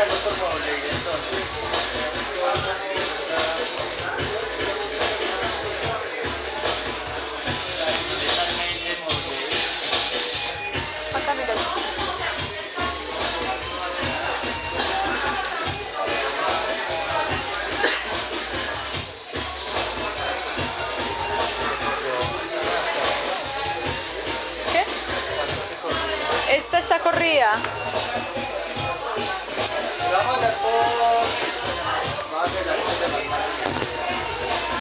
por favor, leer entonces. ¿Dónde está el mail de Molded? Falta, mira. ¿Qué? Esta está corrida. Vamos a dar por... Vamos a dar por...